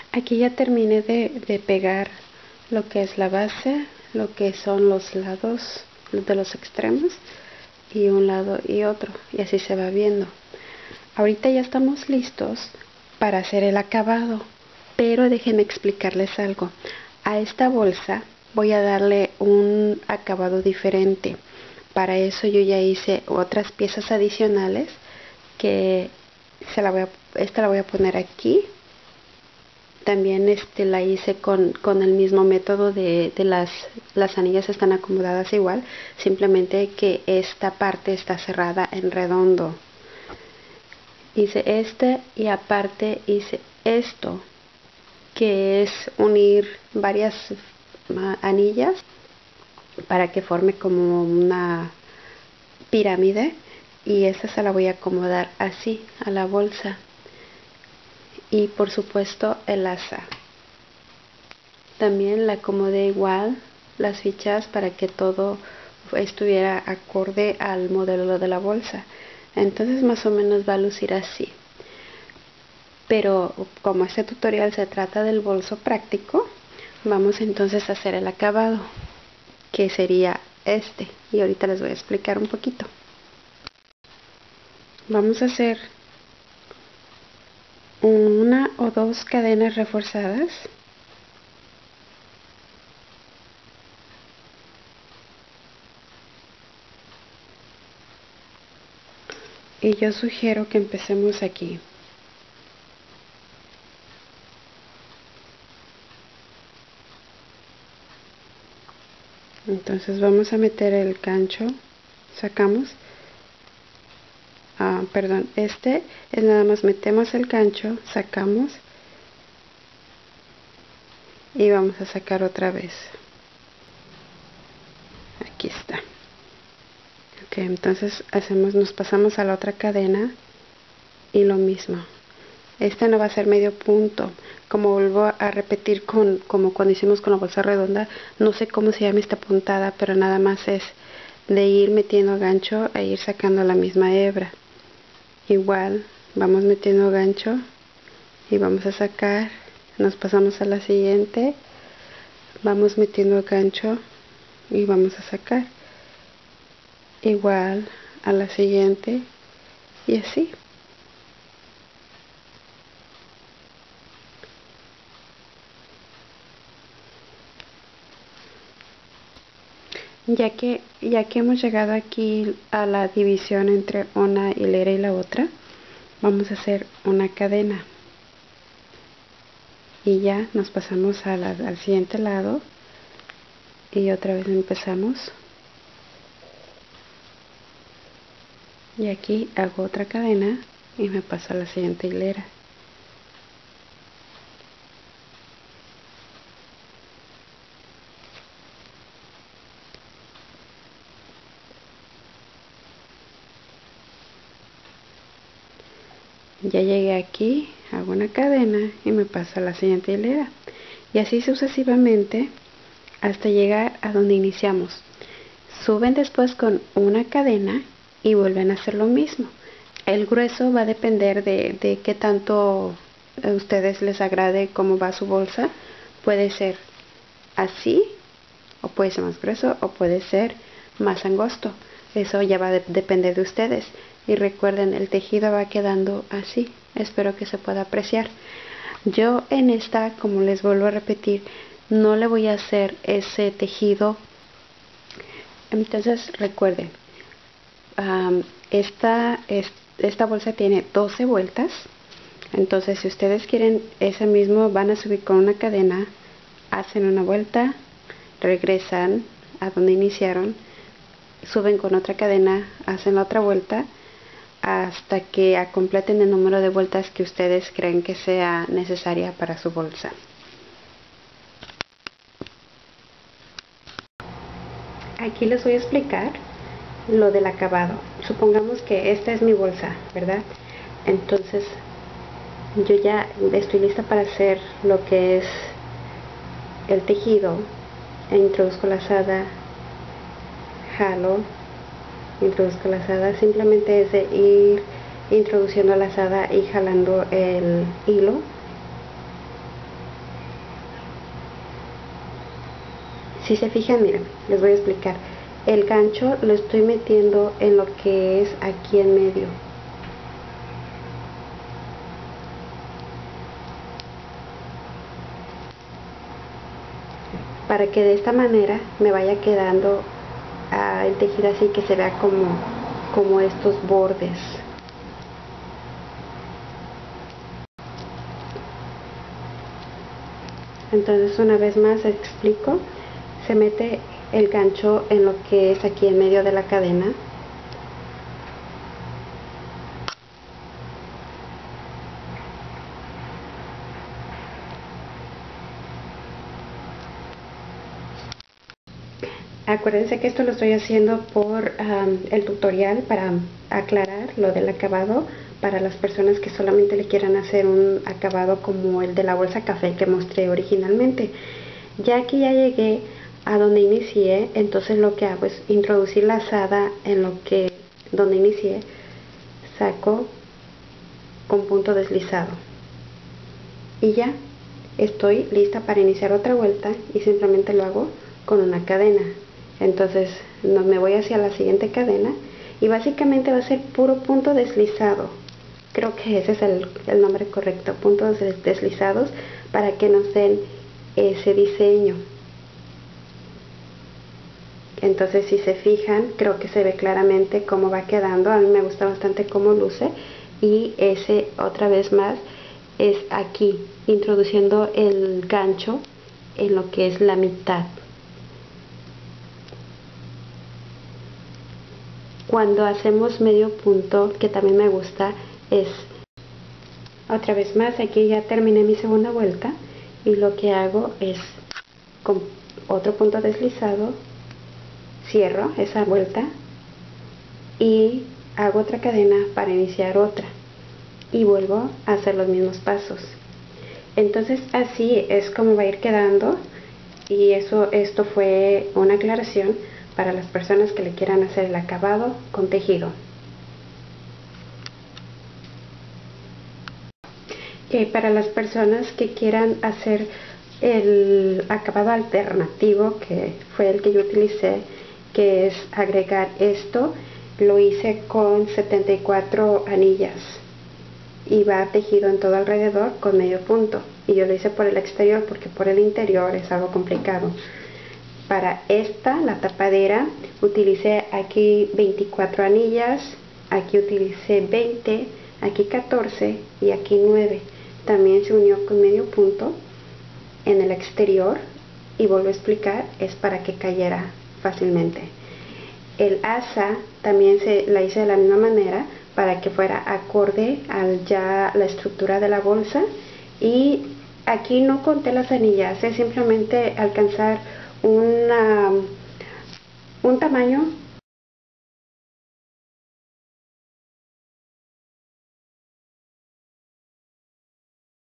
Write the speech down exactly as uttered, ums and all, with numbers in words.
Aquí ya terminé de, de pegar lo que es la base, lo que son los lados de los extremos y un lado y otro, y así se va viendo. Ahorita ya estamos listos para hacer el acabado, pero déjenme explicarles algo. A esta bolsa voy a darle un acabado diferente. Para eso yo ya hice otras piezas adicionales que se la voy a, esta la voy a poner aquí. También este la hice con, con el mismo método de, de las, las anillas están acomodadas igual, simplemente que esta parte está cerrada en redondo. Hice este y aparte hice esto, que es unir varias anillas para que forme como una pirámide, y esta se la voy a acomodar así a la bolsa. Y por supuesto el asa también la acomodé igual, las fichas, para que todo estuviera acorde al modelo de la bolsa. Entonces más o menos va a lucir así. Pero como este tutorial se trata del bolso práctico, vamos entonces a hacer el acabado, que sería este, y ahorita les voy a explicar un poquito. Vamos a hacer una o dos cadenas reforzadas. Y yo sugiero que empecemos aquí. Entonces vamos a meter el gancho, sacamos, ah, perdón, este es nada más metemos el gancho, sacamos y vamos a sacar otra vez. Aquí está. Ok, entonces hacemos, nos pasamos a la otra cadena y lo mismo. Este no va a ser medio punto, como vuelvo a repetir con como cuando hicimos con la bolsa redonda. No sé cómo se llama esta puntada, pero nada más es de ir metiendo gancho e ir sacando la misma hebra. Igual vamos metiendo gancho y vamos a sacar, nos pasamos a la siguiente, vamos metiendo gancho y vamos a sacar, igual a la siguiente, y así. Ya que, ya que hemos llegado aquí a la división entre una hilera y la otra, vamos a hacer una cadena. Y ya nos pasamos a la, al siguiente lado. Y otra vez empezamos. Y aquí hago otra cadena y me paso a la siguiente hilera. Ya llegué aquí, hago una cadena y me paso a la siguiente hilera, y así sucesivamente hasta llegar a donde iniciamos. Suben después con una cadena y vuelven a hacer lo mismo. El grueso va a depender de, de qué tanto a ustedes les agrade cómo va su bolsa. Puede ser así, o puede ser más grueso, o puede ser más angosto. Eso ya va a de depender de ustedes. Y recuerden, el tejido va quedando así. Espero que se pueda apreciar. Yo en esta, como les vuelvo a repetir, no le voy a hacer ese tejido. Entonces recuerden, um, esta, es, esta bolsa tiene doce vueltas. Entonces si ustedes quieren ese mismo, van a subir con una cadena, hacen una vuelta, regresan a donde iniciaron, suben con otra cadena, hacen la otra vuelta hasta que completen el número de vueltas que ustedes creen que sea necesaria para su bolsa. Aquí les voy a explicar lo del acabado. Supongamos que esta es mi bolsa, ¿verdad? Entonces yo ya estoy lista para hacer lo que es el tejido. E introduzco lazada, jalo, introduzco lazada. Simplemente es de ir introduciendo lazada y jalando el hilo Si se fijan, miren, les voy a explicar. El gancho lo estoy metiendo en lo que es aquí en medio. Para que de esta manera me vaya quedando uh, el tejido así, que se vea como, como estos bordes. Entonces, una vez más explico, se mete el gancho en lo que es aquí en medio de la cadena. Acuérdense que esto lo estoy haciendo por um, el tutorial, para aclarar lo del acabado para las personas que solamente le quieran hacer un acabado como el de la bolsa café que mostré originalmente. Ya que ya llegué a donde inicié, entonces lo que hago es introducir la lazada en lo que donde inicié, saco con punto deslizado y ya estoy lista para iniciar otra vuelta, y simplemente lo hago con una cadena. Entonces no, me voy hacia la siguiente cadena y básicamente va a ser puro punto deslizado. Creo que ese es el, el nombre correcto, puntos deslizados, para que nos den ese diseño. Entonces, si se fijan, creo que se ve claramente cómo va quedando. A mí me gusta bastante cómo luce. Y ese, otra vez más, es aquí, introduciendo el gancho en lo que es la mitad. Cuando hacemos medio punto, que también me gusta, es otra vez más, aquí ya terminé mi segunda vuelta, y lo que hago es con otro punto deslizado, cierro esa vuelta y hago otra cadena para iniciar otra, y vuelvo a hacer los mismos pasos. Entonces así es como va a ir quedando, y eso, esto fue una aclaración para las personas que le quieran hacer el acabado con tejido. Y para las personas que quieran hacer el acabado alternativo, que fue el que yo utilicé, que es agregar esto, lo hice con setenta y cuatro anillas y va tejido en todo alrededor con medio punto, y yo lo hice por el exterior porque por el interior es algo complicado. Para esta, la tapadera, utilicé aquí veinticuatro anillas, aquí utilicé veinte, aquí catorce y aquí nueve. También se unió con medio punto en el exterior, y vuelvo a explicar, es para que cayera fácilmente. El asa también se la hice de la misma manera, para que fuera acorde al ya la estructura de la bolsa, y aquí no conté las anillas, es simplemente alcanzar una, un tamaño